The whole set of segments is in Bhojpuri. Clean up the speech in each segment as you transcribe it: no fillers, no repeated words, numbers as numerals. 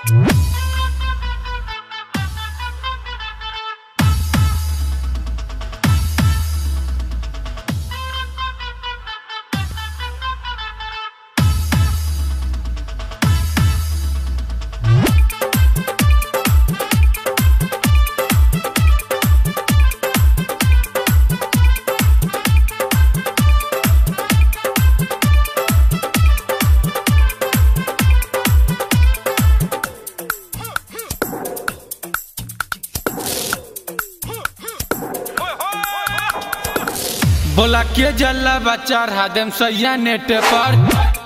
बोला के जल्ला बच्चा हादम सैया नेट पर।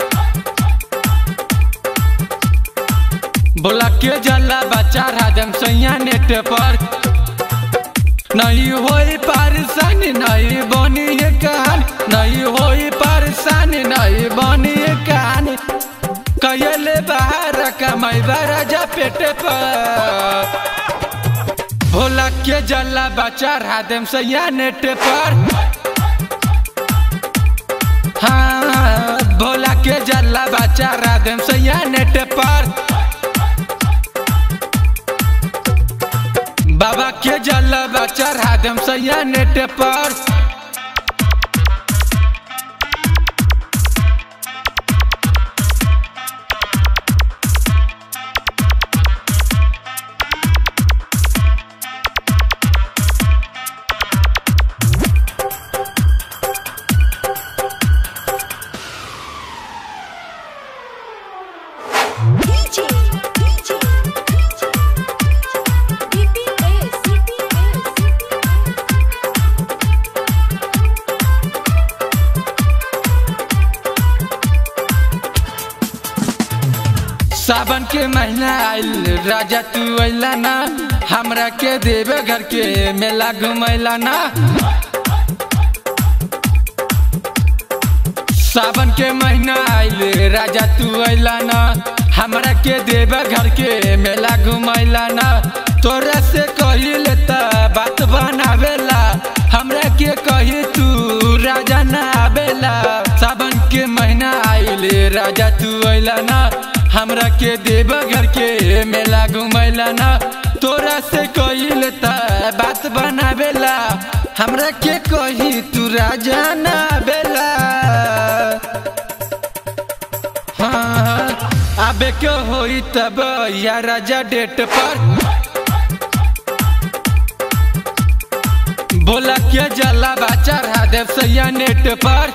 बोला के जल्ला बच्चा हादम सैया नेट पर। नहीं होई परेशानी नहीं बनी है कहानी, नहीं होई परेशानी नहीं बनी है कहानी। कहले बाहर कमाई राजा पेट पर। बोला के जल्ला बच्चा हादम सैया नेट पर। हाँ भोला के जल्ला बच्चा राधम सैया नेट पर। बाबा के जल्ला बच्चा राधम सैया नेट पर। सावन के महीना आइल राजा तू अइला ना, हमरा के देवे घर के मेला घुमैला ना। सावन के महीना आइल राजा तू अइला ना, हमरा के देवे घर के मेला घुमैला ना। तोरा से कही लेता बात बनावेला, हमरा के कही तू राजा ना आवेला। सावन के महीना आइल राजा तू अइला ना, हमरा के देव घर के मेला घुमैला ना। तोरा से कही लेता बात बनावेला, हमरा के कही तू राजा ना आवेला। हाँ आबे के होई तब या राजा डेट पर। बोला के जल्ला बच्चा हादम सैया नेट पर।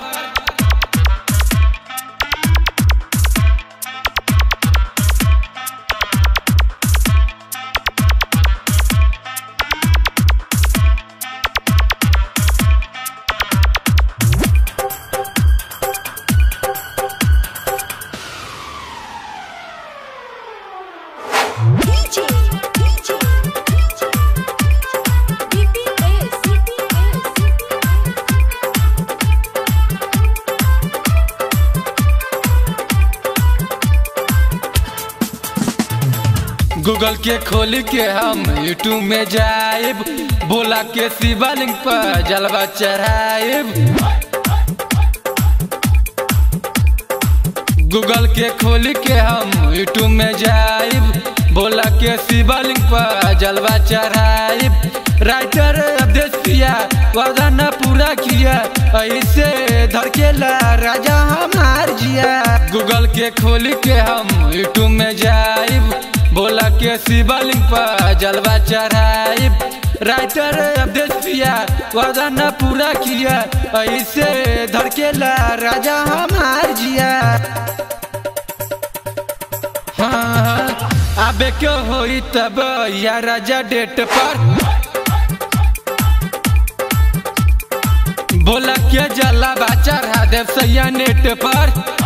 गूगल के खोल के हम यूट्यूब में जाइब, बोला के शिवलिंग पर जलवा चढ़ाइब। गूगल के खोल के हम यूट्यूब में जाइब, बोला के शिवलिंग पर जलवा चढ़ाइब। राइटर अवधेश पिया वादा न पूरा किया, ऐसे धड़केला राजा हमार जिया। गूगल के खोल के हम यूट्यूब में जाइब, बोला के शिवलिंग पर जलवा चढ़ाइब। राइटर अवधेश पिया वादा न पूरा किया, ऐसे धड़केला राजा हमार जिया। हाँ आबे के होई तब या राजा डेट पर। बोला के जल्ला बच्चा हादम सैया नेट पर।